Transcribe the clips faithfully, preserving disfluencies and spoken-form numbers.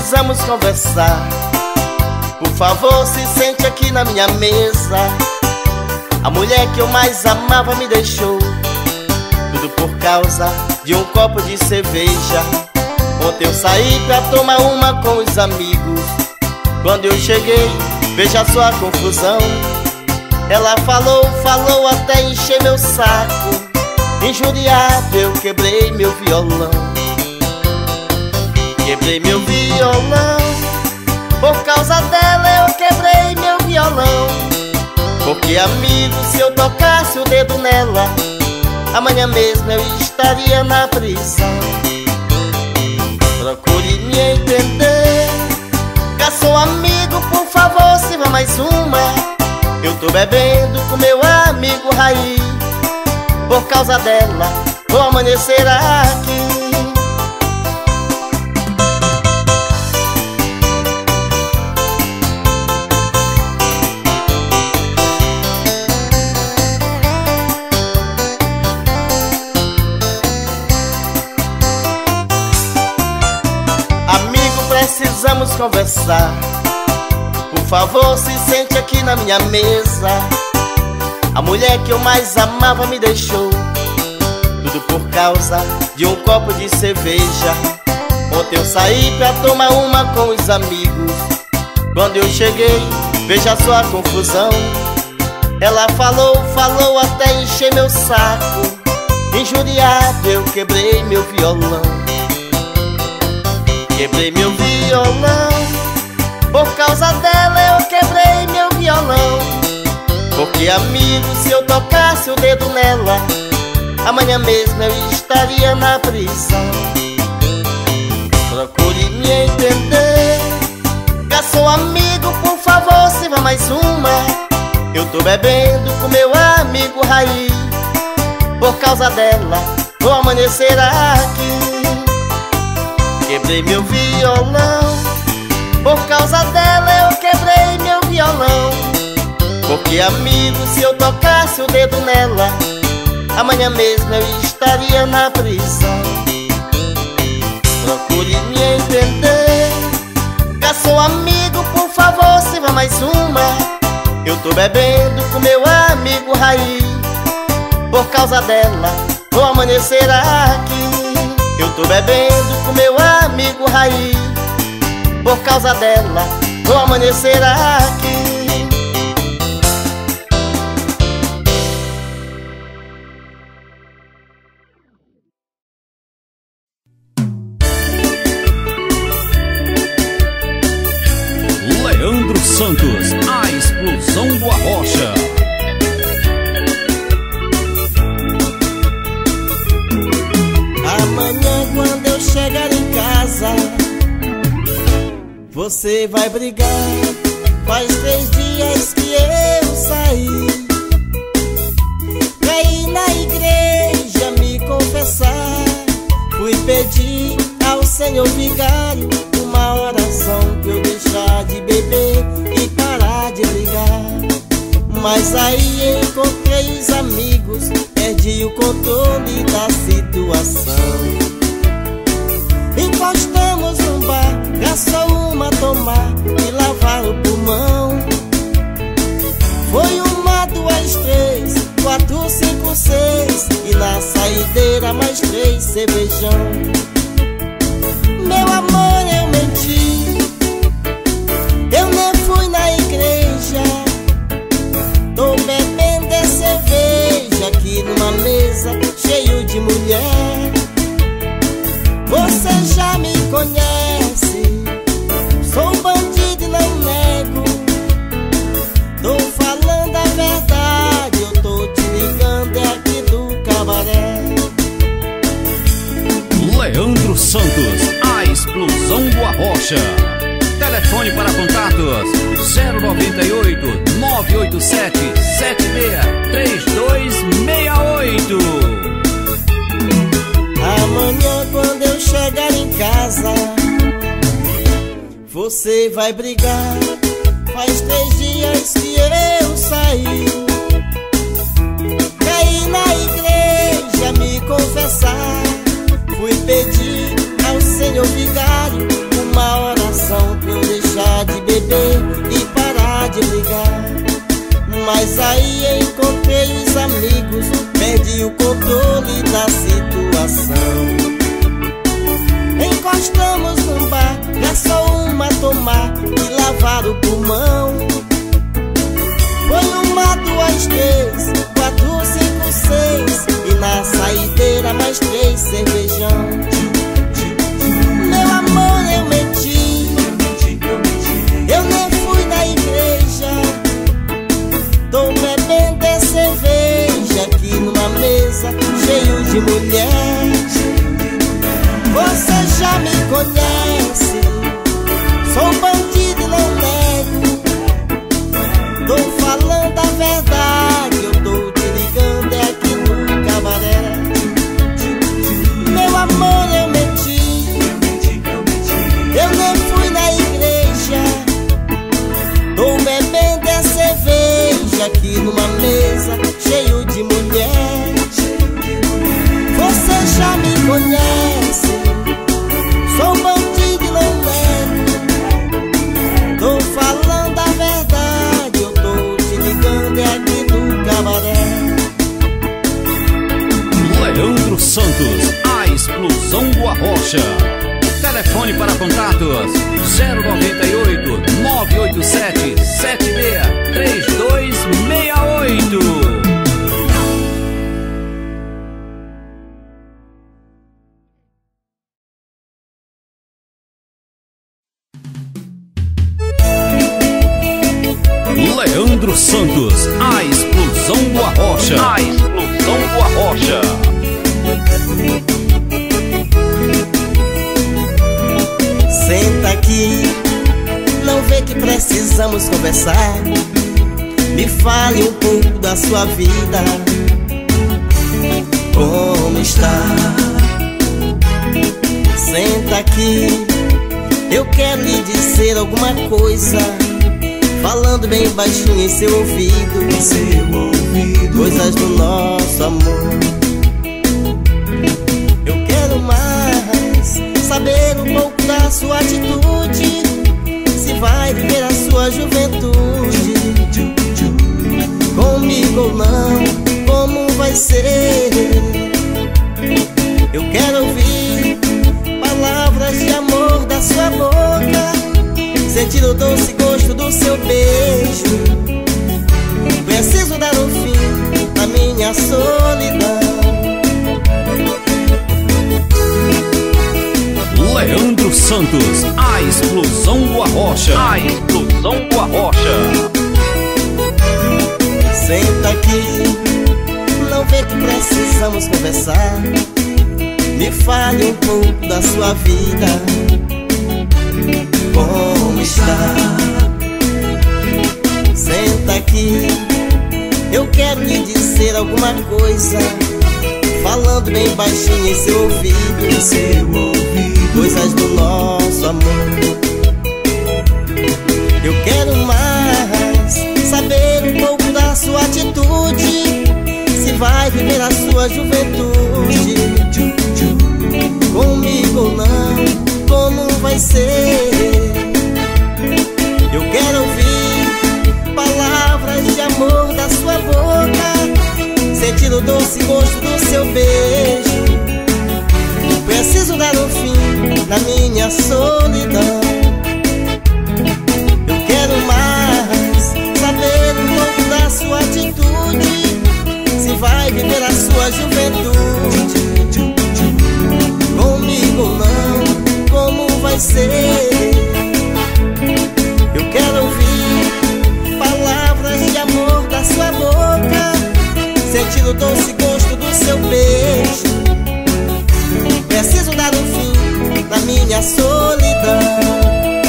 precisamos conversar. Por favor, se sente aqui na minha mesa. A mulher que eu mais amava me deixou, tudo por causa de um copo de cerveja. Ontem eu saí pra tomar uma com os amigos. Quando eu cheguei, veja só a confusão. Ela falou, falou até encher meu saco. Injuriado eu quebrei meu violão. Quebrei meu violão. Por causa dela eu quebrei meu violão. Porque amigo, se eu tocasse o dedo nela, amanhã mesmo eu estaria na prisão. Procure me entender. Garçom amigo, por favor, sirva mais uma. Eu tô bebendo com meu amigo Raí. Por causa dela vou amanhecer aqui. Amigo, precisamos conversar. Por favor, se sente aqui na minha mesa. A mulher que eu mais amava me deixou, tudo por causa de um copo de cerveja. Ontem eu saí pra tomar uma com os amigos. Quando eu cheguei, veja só a confusão. Ela falou, falou até encher meu saco. Injuriado eu quebrei meu violão. Quebrei meu violão. Por causa dela eu quebrei meu violão. Porque amigo, se eu tocasse o dedo nela, amanhã mesmo eu estaria na prisão. Procure me entender. Garçom amigo, por favor, sirva mais uma. Eu tô bebendo com meu amigo Raí. Por causa dela vou amanhecer aqui. Quebrei meu violão. Por causa dela eu quebrei meu violão. Porque amigo, se eu tocasse o dedo nela, amanhã mesmo eu estaria na prisão. Procure me entender. Garçom amigo, por favor, sirva mais uma. Eu tô bebendo com meu amigo Raí. Por causa dela vou amanhecer aqui. Eu tô bebendo com meu amigo Raí. Por causa dela vou amanhecer aqui. Leandro Santos, a explosão do Arrocha. Amanhã quando eu chegar em casa, você vai brigar. Faz três dias que eu saí pra ir na igreja me confessar. Fui pedir ao Senhor vigário uma oração pra eu deixar de beber e parar de brigar. Mas aí encontrei os amigos, perdi o controle da situação. Encostamos num bar, pra só uma tomar e lavar o pulmão. Foi uma, duas, três, quatro, cinco, seis, e na saideira mais três cervejão. Meu amor, eu menti, eu nem fui na igreja. Tô bebendo é cerveja aqui numa mesa cheio de mulher. Você já me conhece, sou bandido e não nego. Tô falando a verdade, eu tô te ligando é aqui do cabaré. Leandro Santos, a explosão do Arrocha. Telefone para contatos zero noventa e oito, nove oito sete, sete seis três dois seis oito. Amanhã quando eu chegar em casa, você vai brigar. Faz três dias que eu saí pra ir na igreja me confessar. Fui pedir ao Senhor vigário uma oração perdi o controle da situação. Encostamos num bar, é só uma tomar e lavar o pulmão. Foi uma, duas, três, quatro, cinco, seis, e na saideira mais três cervejão. Meu amor, eu menti, eu nem fui na igreja. Tô bebendo é cerveja aqui numa mesa cheio de mulher. Você já me conhece, sou bandido e não nego. Tô falando a verdade, eu tô te ligando é aqui no cabaré. Meu amor, eu menti, eu nem fui na igreja. Tô bebendo é cerveja aqui numa mesa cheio de mulher. Você já me conhece, sou bandido e não nego. Tô falando a verdade, eu tô te ligando é aqui no cabaré. Leandro Santos, a explosão do Arrocha. Telefone para contatos zero noventa e oito, nove oito sete, sete seis três dois seis oito. Leandro Santos, a explosão do Arrocha. A explosão do Arrocha. Senta aqui, não vê que precisamos conversar. Me fale um pouco da sua vida, como está? Senta aqui, eu quero lhe dizer alguma coisa, falando bem baixinho em seu ouvido, em seu ouvido, coisas do nosso amor. Eu quero mais saber um pouco da sua atitude, se vai viver a sua juventude comigo ou não, como vai ser. Eu quero ouvir palavras de amor da sua boca, sentir o doce gosto do seu beijo. Preciso dar um fim à minha solidão. Leandro Santos, a explosão do Arrocha. A explosão do Arrocha. Senta aqui, não vê que precisamos conversar. Me fale um pouco da sua vida, como está? Senta aqui, eu quero lhe dizer alguma coisa, falando bem baixinho em seu ouvido, em seu ouvido, coisas do nosso amor. Eu quero mais saber um pouco da sua atitude, se vai viver a sua juventude comigo ou não, como vai ser. Eu quero ouvir palavras de amor da sua boca, sentir o doce gosto do seu beijo. Preciso dar um fim na minha solidão. Eu quero mais saber um pouco da sua atitude, se vai viver a sua juventude comigo ou não, como vai ser. Eu quero ouvir palavras de amor da sua boca, sentir o doce gosto do seu beijo. Preciso dar um fim na minha solidão.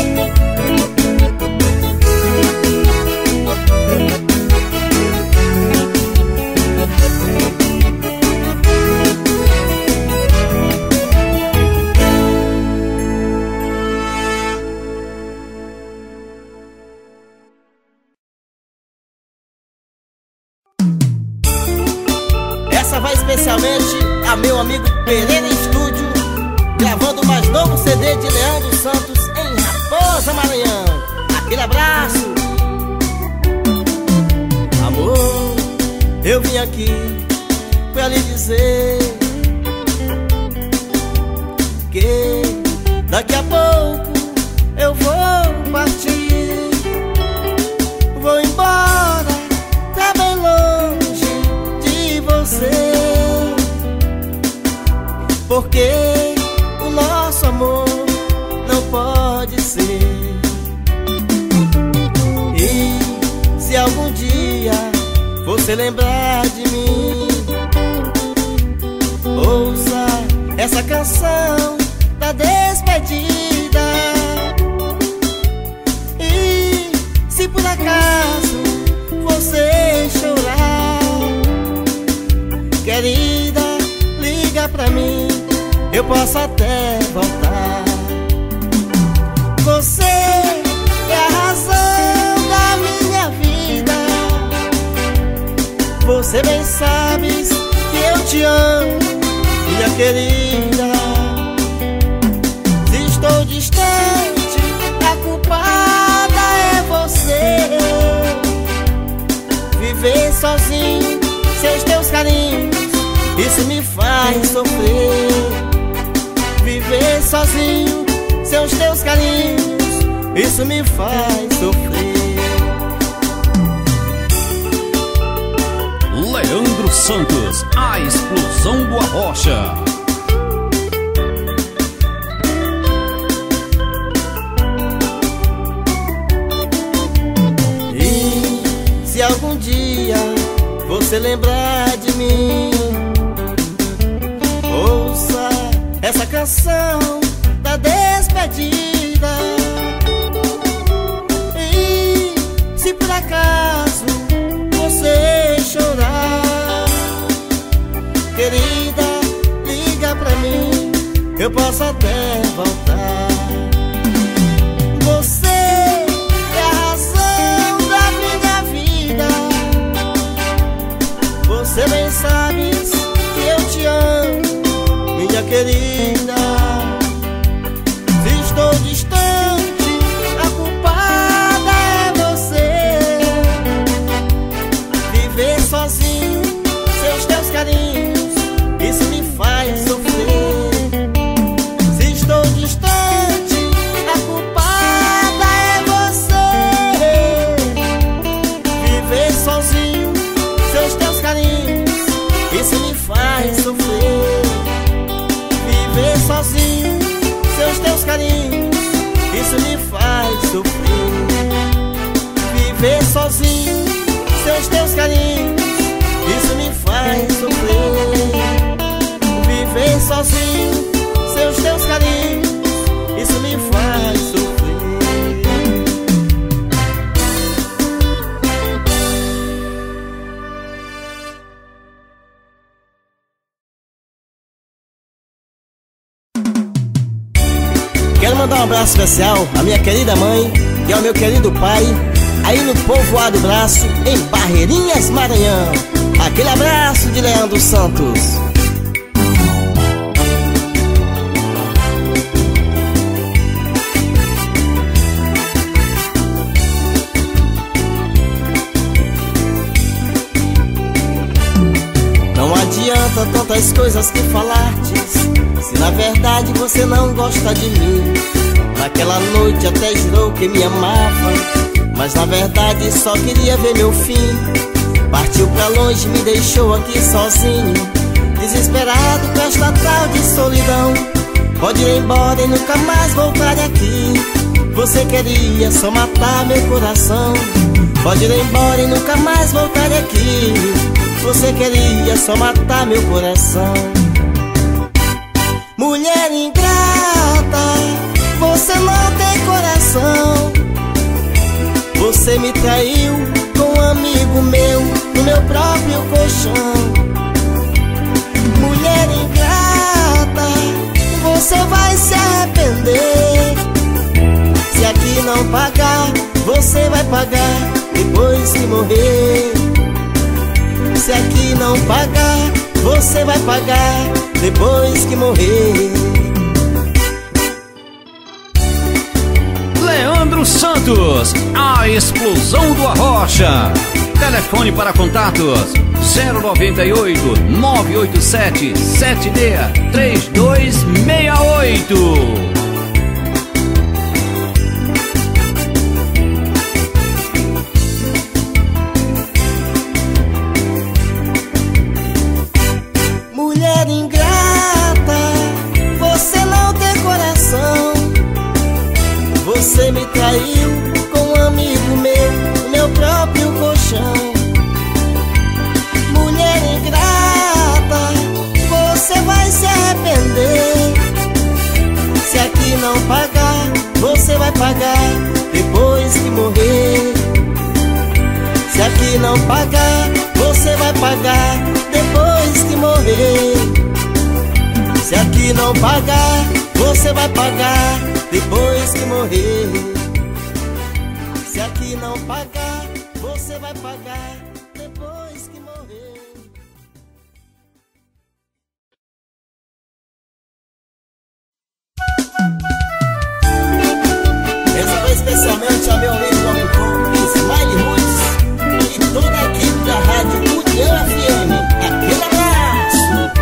Essa vai especialmente a meu amigo Pereira Estúdio, gravando o mais novo C D de Leandro Santos em Raposa, Maranhão. Aquele abraço. Amor, eu vim aqui pra lhe dizer que daqui a pouco eu vou partir. Vou embora pra bem longe de você, porque o nosso amor não pode ser. E se algum dia você lembrar de mim, ouça essa canção da despedida. E se por acaso você chorar, querida, liga pra mim, eu posso até voltar. Você é a razão da minha vida. Você bem sabes que eu te amo, minha querida. Se estou distante, a culpada é você. Viver sozinho, sem os teus carinhos, isso me faz sofrer. Viver sozinho, sem os teus carinhos, isso me faz sofrer. Leandro Santos, a explosão do Arrocha. E se algum dia você lembrar de mim, ouça essa canção da despedida. E se por acaso você chorar, querida, liga pra mim, eu posso até voltar. Você é a razão da minha vida. Você bem sabes que eu te amo, minha querida. Se estou distante, a culpada é você. Viver sozinho, sem os teus carinhos, isso me faz sofrer. Se estou distante, a culpada é você. Viver sozinho, sem os teus carinhos, isso me faz sofrer. Viver sozinho, sem os teus carinhos, isso me faz sofrer. Viver sozinho, sem os teus carinhos, isso me faz sofrer. Viver sozinho, sem os teus carinhos, isso me faz sofrer. Quero mandar um abraço especial à minha querida mãe e ao meu querido pai, aí no Povoado Braço, em Barreirinhas, Maranhão. Aquele abraço de Leandro Santos. Não adianta tantas coisas que falastes, se na verdade você não gosta de mim. Naquela noite até jurou que me amava, mas na verdade só queria ver meu fim. Partiu pra longe, me deixou aqui sozinho, desesperado com esta tal de solidão. Pode ir embora e nunca mais voltar aqui. Você queria só matar meu coração. Pode ir embora e nunca mais voltar aqui. Você queria só matar meu coração. Mulher ingrata, você não tem coração. Você me traiu com um amigo meu no meu próprio colchão. Mulher ingrata, você vai se arrepender. Se aqui não pagar, você vai pagar depois que morrer. Se aqui não pagar, você vai pagar depois que morrer. Leandro Leandro Santos, a explosão do Arrocha. Telefone para contatos zero noventa e oito, nove oito sete, sete seis três dois seis oito. Mulher ingrata, você não tem coração. Você me traiu com um amigo meu, meu próprio colchão. Mulher ingrata, você vai se arrepender. Se aqui não pagar, você vai pagar depois que morrer. Se aqui não pagar, você vai pagar depois que morrer. Se aqui não pagar, você vai pagar depois que morrer. Se aqui não pagar, você vai pagar depois que morrer. Essa foi especialmente a meu amigo locutor Smiley Roots e toda a equipe da rádio União F M. Aquele abraço.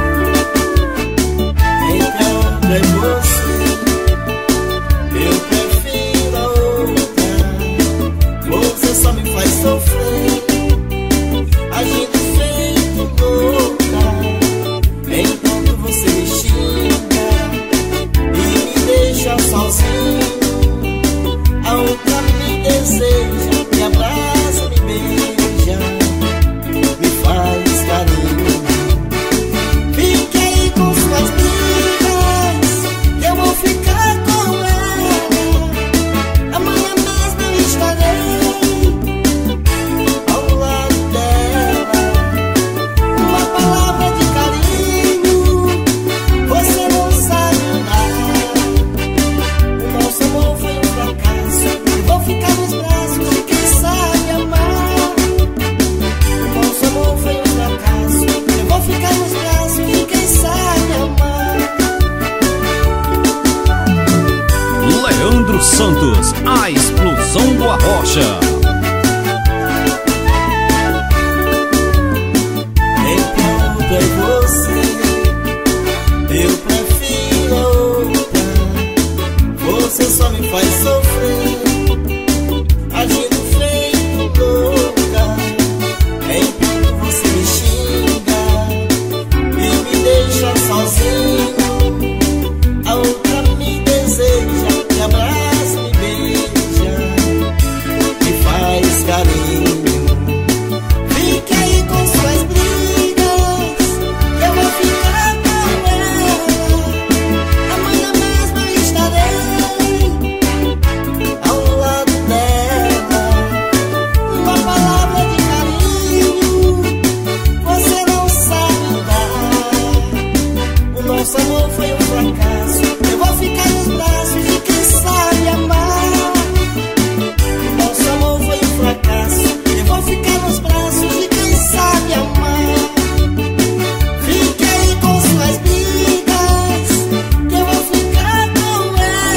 Então é você, eu prefiro a outra. Você só me faz sofrer, agindo feito louca. Enquanto você me xinga e me deixa sozinho, a outra me deseja, me abraça, me beija, me faz carinho. Fique aí com suas brigas, eu vou ficar com ela. Amanhã mesmo eu estarei ao lado dela. Uma palavra de carinho, você não sabe nada. O nosso amor foi um fracasso, eu vou ficar nos braços de quem sabe amar. O nosso amor foi um fracasso, eu vou ficar nos braços de quem sabe amar. Leandro Santos, a explosão do Arrocha. Enquanto é você, eu prefiro a outra. Você só me faz sofrer, agindo feito louca. Enquanto você me xinga e me deixa sozinho, a outra me deseja, me abraça, me beija, me faz carinho. Fique aí com suas brigas, eu vou ficar com ela. Amanhã mesmo eu estarei ao lado dela. Uma palavra de carinho, você não sabe dar. O nosso amor foi um fracasso, eu vou ficar nos braços de quem sabe amar. O nosso amor foi um fracasso, eu vou ficar nos braços de quem sabe amar. Fique aí com suas brigas, que eu vou ficar com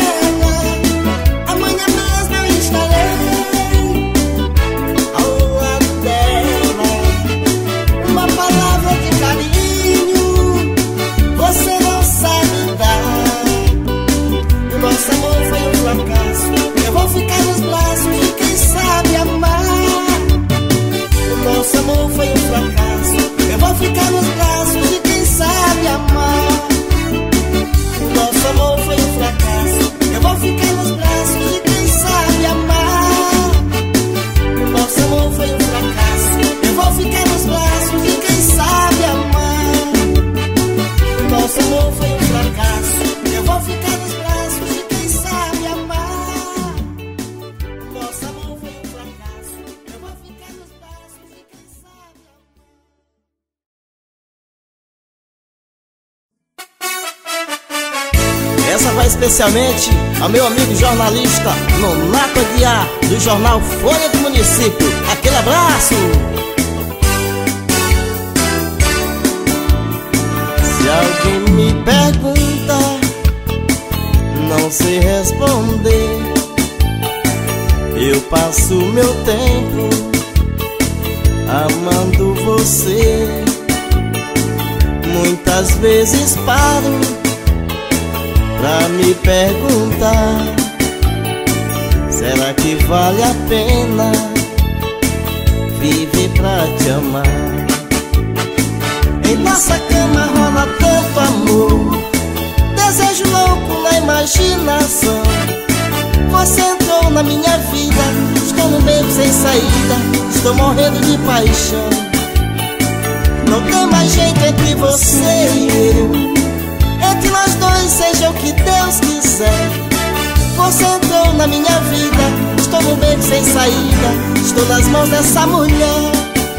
ela. Amanhã mesmo eu estarei ao lado dela. Uma palavra de carinho, você não sabe dar. O nosso amor foi um fracasso, eu vou ficar nos braços de quem sabe amar. O nosso amor foi um fracasso, eu vou ficar nos braços de quem sabe amar. O nosso amor foi um fracasso, eu vou ficar nos braços de quem sabe amar. O nosso amor foi um fracasso, eu vou ficar nos braços de quem sabe amar. O nosso amor foi um fracasso, eu vou ficar nos braços de quem sabe amar. O nosso amor foi um fracasso, eu vou ficar nos braços de quem sabe amar. Essa vai especialmente ao meu amigo jornalista Nonato Aguiar, do jornal Folha do Município. Aquele abraço! Se alguém me pergunta, não sei responder. Eu passo meu tempo amando você. Muitas vezes paro pra me perguntar: será que vale a pena viver pra te amar? Em nossa cama rola tanto amor, desejo louco na imaginação. Você entrou na minha vida, estou num beco sem saída, estou morrendo de paixão. Não tem mais jeito entre você e eu, entre nós dois seja o que Deus quiser. Você entrou na minha vida, estou num beco sem saída, estou nas mãos dessa mulher.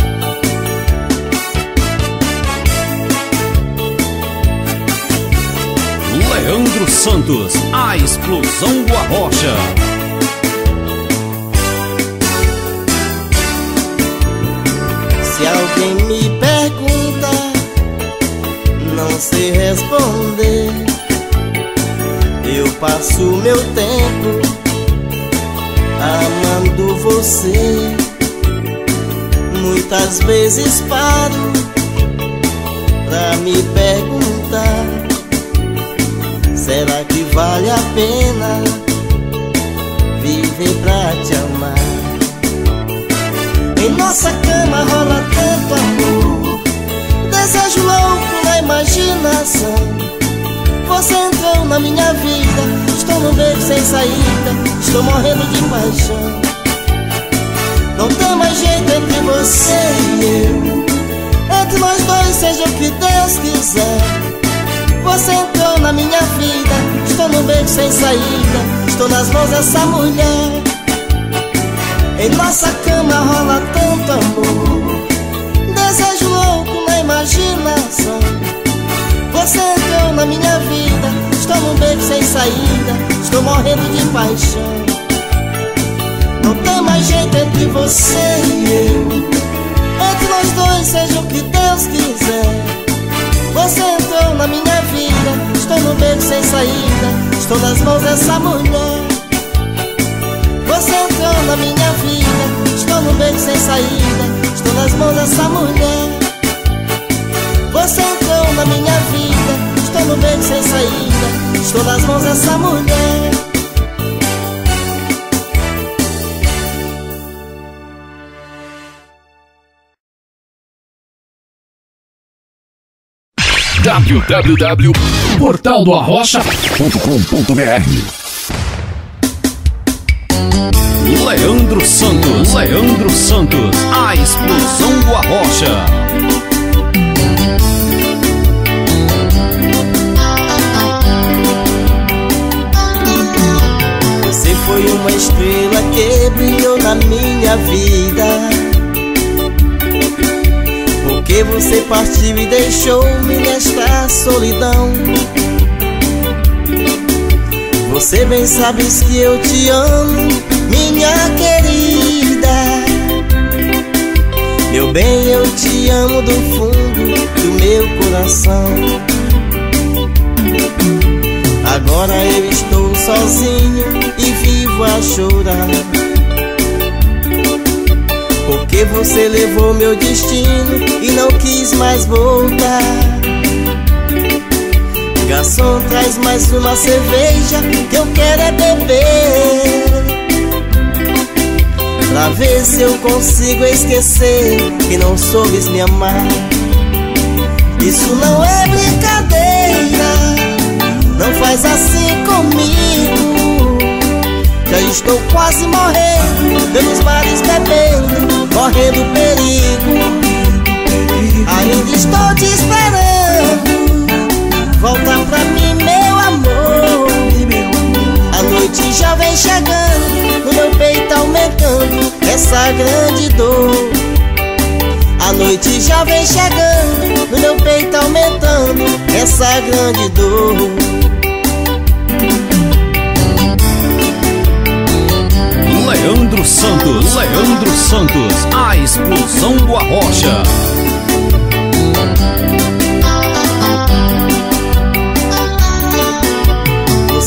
Leandro Santos, a explosão do Arrocha. Se alguém me pergunta, não sei responder. Eu passo meu tempo amando você. Muitas vezes paro pra me perguntar: será que vale a pena viver pra te amar? Em nossa cama rola tanto amor, desejo louco na imaginação. Você entrou na minha vida, estou num beco sem saída, estou morrendo de paixão. Não tem mais jeito entre você e eu, entre nós dois seja o que Deus quiser. Você entrou na minha vida, estou num beco sem saída, estou nas mãos dessa mulher. Em nossa cama rola tanto amor, desejo louco na imaginação. Você entrou na minha vida, estou num beco sem saída, estou morrendo de paixão. Não tem mais jeito entre você e eu, entre nós dois seja o que Deus quiser. Você entrou na minha vida, estou num beco sem saída, estou nas mãos dessa mulher. Você entrou na minha vida, estou num beco sem saída, estou nas mãos dessa mulher. Você entrou na minha vida, estou num beco sem saída, estou nas mãos dessa mulher. w w w ponto portal do arrocha ponto com ponto b r. Leandro Santos, Leandro Santos, a explosão do Arrocha. Você foi uma estrela que brilhou na minha vida, porque você partiu e deixou-me nesta solidão. Você bem sabes que eu te amo, minha querida. Meu bem, eu te amo do fundo do meu coração. Agora eu estou sozinho e vivo a chorar, porque você levou meu destino e não quis mais voltar. Garçom, traz mais uma cerveja, que eu quero é beber, pra ver se eu consigo esquecer que não soubes me amar. Isso não é brincadeira, não faz assim comigo. Já estou quase morrendo, pelos mares bebendo, correndo perigo. Ainda estou te esperando, volta pra mim, meu amor. A noite já vem chegando, no meu peito aumentando essa grande dor. A noite já vem chegando, no meu peito aumentando essa grande dor. Leandro Santos, Leandro Santos, a explosão do Arrocha.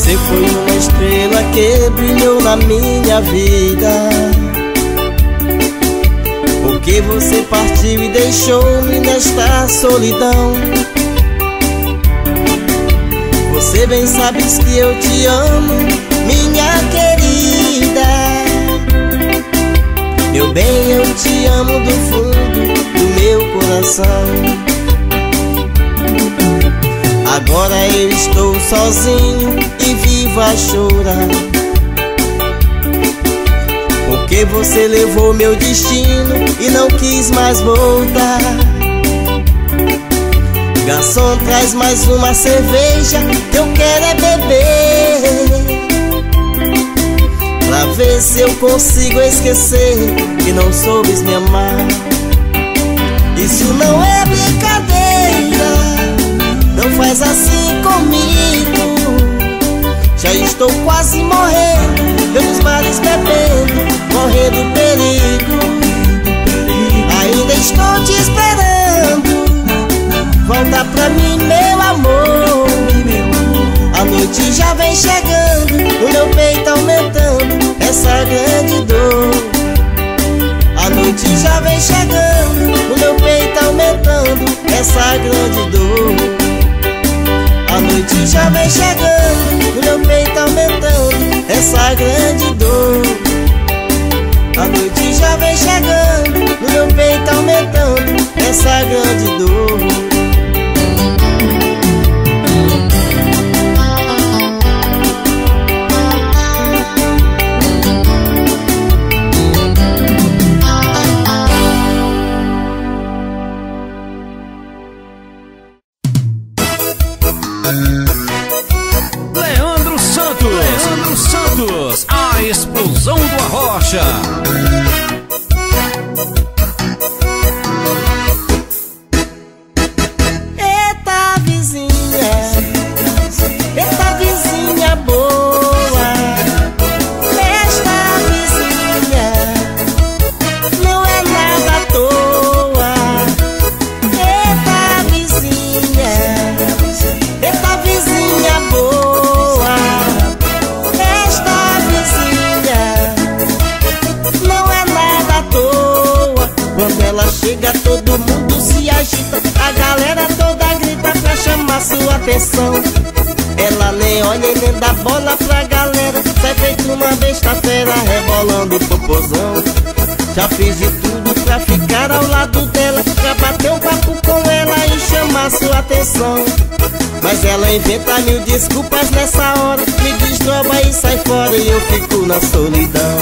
Você foi uma estrela que brilhou na minha vida, porque você partiu e deixou-me nesta solidão. Você bem sabes que eu te amo, minha querida. Meu bem, eu te amo do fundo do meu coração. Agora eu estou sozinho e vivo a chorar, porque você levou meu destino e não quis mais voltar. Garçom, traz mais uma cerveja, que eu quero é beber, pra ver se eu consigo esquecer que não soubes me amar. Isso não é brincadeira, não faz assim comigo. Já estou quase morrendo, pelos mares bebendo, morrendo perigo. Ainda estou te esperando, volta pra mim, meu amor. A noite já vem chegando, o meu peito aumentando essa grande dor. A noite já vem chegando, o meu peito aumentando essa grande dor. A noite já vem chegando, o meu peito aumentando essa grande dor. A noite já vem chegando, o meu peito aumentando essa grande dor. Leandro Santos, Leandro Santos, a explosão do Arrocha. Eita vizinha, eita vizinha boa, esta vizinha não é nada à toa. Eita vizinha, eita vizinha boa, esta vizinha não é nada à toa. Quando ela chega todo mundo se agita, a galera toda grita pra chamar sua atenção. Ela nem olha e nem dá bola pra galera, sai feito uma besta-feira rebolando o popozão. Já fiz de tudo pra ficar ao lado dela, pra bater um papo com ela e chamar sua atenção. Mas ela inventa mil desculpas nessa hora, me desdobra e sai fora e eu fico na solidão.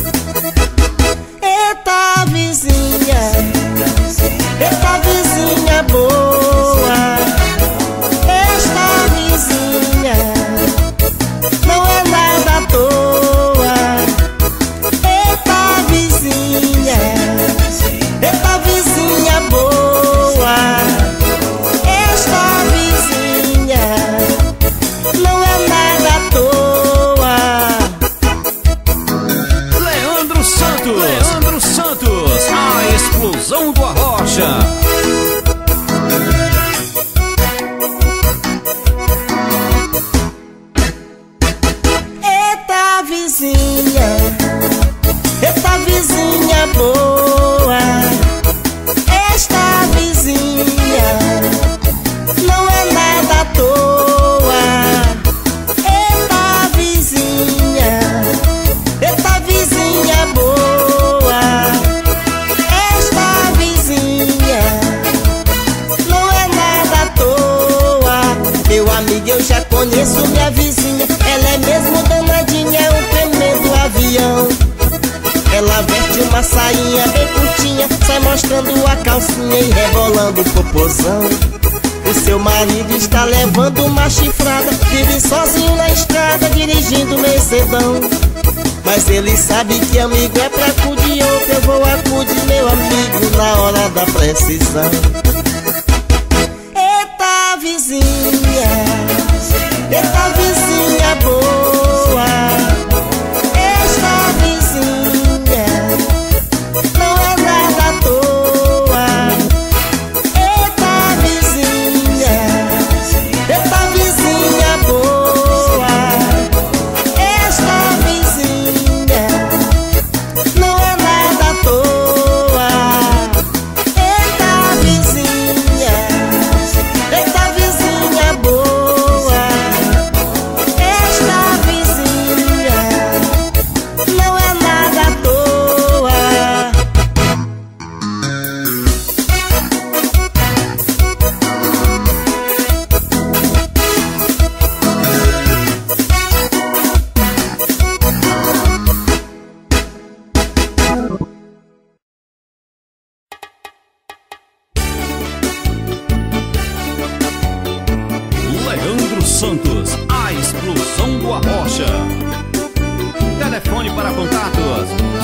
Eita vizinha, eita vizinha boa, esta vizinha não é nada à toa. Eita vizinha, eita vizinha boa, esta vizinha não é nada à toa. Leandro Santos, Leandro Santos, a explosão do Arrocha. Eita vizinha, eita vizinha boa, esta vizinha não é nada à toa. Eita vizinha, eita vizinha boa, esta vizinha não é nada à toa. Meu amigo, eu já conheço minha vizinha, ela é mesmo danadinha, é um tremendo avião. Ela veste uma sainha bem curtinha, sai mostrando a calcinha e rebolando o popozão. O seu marido está levando uma chifrada, vive sozinho na estrada, dirigindo Mercedão. Mas ele sabe que amigo é pra acudir outro, eu vou acudir meu amigo na hora da precisão. Eita vizinha, eita vizinha boa, esta vizinha não é nada à toa. Eita vizinha, eita vizinha boa,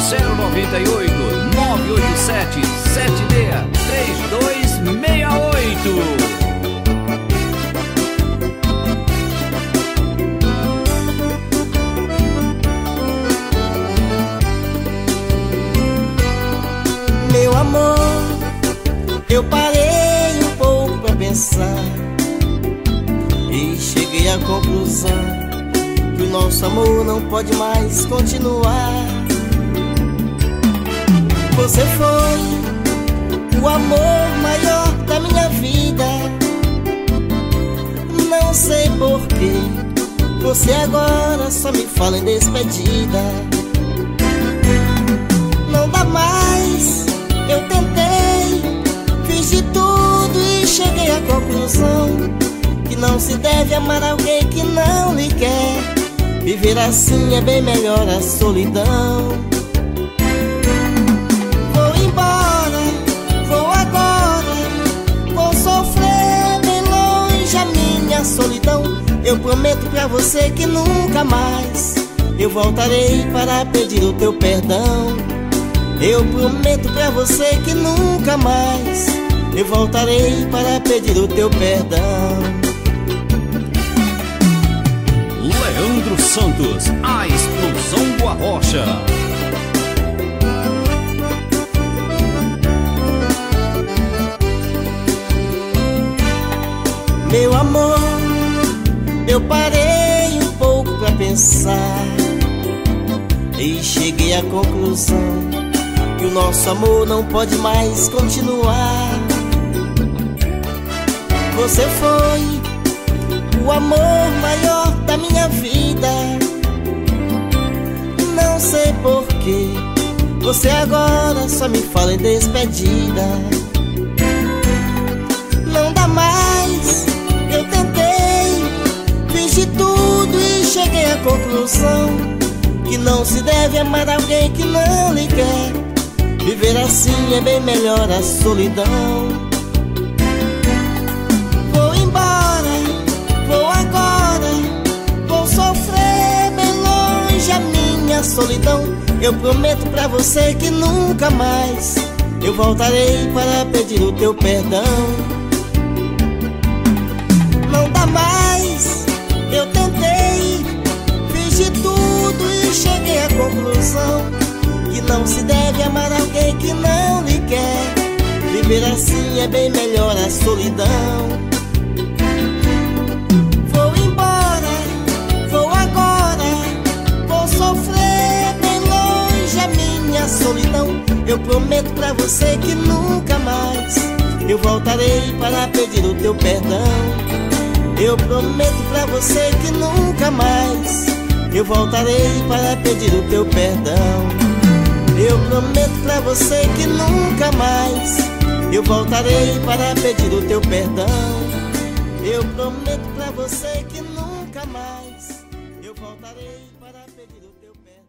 zero nove oito, nove oito sete, sete seis três dois seis oito. Meu amor, eu parei um pouco pra pensar e cheguei à conclusão que o nosso amor não pode mais continuar. Você foi o amor maior da minha vida. Não sei porquê você agora só me fala em despedida. Não dá mais. Eu tentei, fiz de tudo e cheguei à conclusão que não se deve amar alguém que não lhe quer. Viver assim é bem melhor a solidão. Vou embora, vou agora, vou sofrer bem longe a minha solidão. Eu prometo pra você que nunca mais eu voltarei para pedir o teu perdão. Eu prometo pra você que nunca mais eu voltarei para pedir o teu perdão. Leandro Santos, a explosão do Arrocha. Meu amor, eu parei um pouco pra pensar e cheguei à conclusão que o nosso amor não pode mais continuar. Você foi o amor maior da minha vida. Não sei porquê você agora só me fala em despedida. Não dá mais. Eu tentei, fiz de tudo e cheguei à conclusão que não se deve amar alguém que não lhe quer. Viver assim é bem melhor a solidão. Vou embora, vou agora, vou sofrer bem longe a minha solidão. Eu prometo pra você que nunca mais eu voltarei para pedir o teu perdão. Não dá mais, eu tentei, fiz de tudo e cheguei à conclusão que não se deve amar alguém que não lhe quer. Viver assim é bem melhor a solidão. Vou embora, vou agora, vou sofrer bem longe a minha solidão. Eu prometo pra você que nunca mais eu voltarei para pedir o teu perdão. Eu prometo pra você que nunca mais eu voltarei para pedir o teu perdão. Eu prometo pra você que nunca mais eu voltarei para pedir o teu perdão. Eu prometo pra você que nunca mais eu voltarei para pedir o teu perdão.